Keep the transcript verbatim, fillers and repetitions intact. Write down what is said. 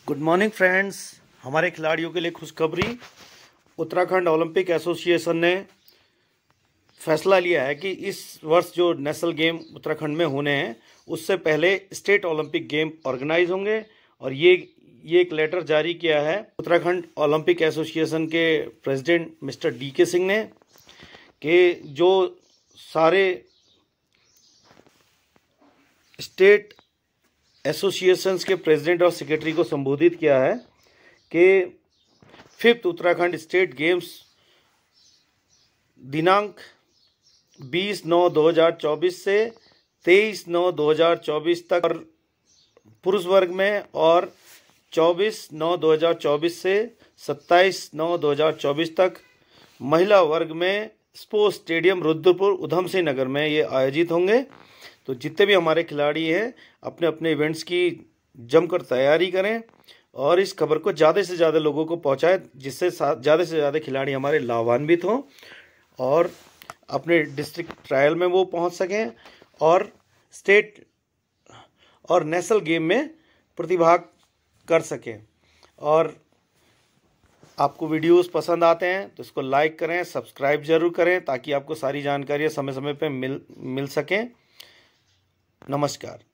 Good morning friends. हमारे खिलाड़ियों के लिए खुशखबरी। उत्तराखंड ओलंपिक एसोसिएशन ने फैसला लिया है कि इस वर्ष जो नेशनल गेम उत्तराखंड में होने हैं उससे पहले स्टेट ओलंपिक गेम ऑर्गेनाइज होंगे। और ये ये एक लेटर जारी किया है उत्तराखंड ओलंपिक एसोसिएशन के president mister D K Singh ने कि जो सारे स्टेट एसोसिएशंस के प्रेसिडेंट और सेक्रेटरी को संबोधित किया है कि फिफ्थ उत्तराखंड स्टेट गेम्स दिनांक बीस नौ दो हज़ार चौबीस से तेईस नौ दो हज़ार चौबीस तक और पुरुष वर्ग में, और चौबीस नौ दो हज़ार चौबीस से सत्ताईस नौ दो हज़ार चौबीस तक महिला वर्ग में स्पोर्ट्स स्टेडियम रुद्रपुर उधम सिंह नगर में ये आयोजित होंगे। तो जितने भी हमारे खिलाड़ी हैं अपने अपने इवेंट्स की जमकर तैयारी करें और इस खबर को ज़्यादा से ज़्यादा लोगों को पहुंचाएं, जिससे ज़्यादा से ज़्यादा खिलाड़ी हमारे लाभान्वित हों और अपने डिस्ट्रिक्ट ट्रायल में वो पहुंच सकें और स्टेट और नेशनल गेम में प्रतिभाग कर सकें। और आपको वीडियोस पसंद आते हैं तो इसको लाइक करें, सब्सक्राइब जरूर करें ताकि आपको सारी जानकारियाँ समय समय पर मिल मिल सकें। नमस्कार।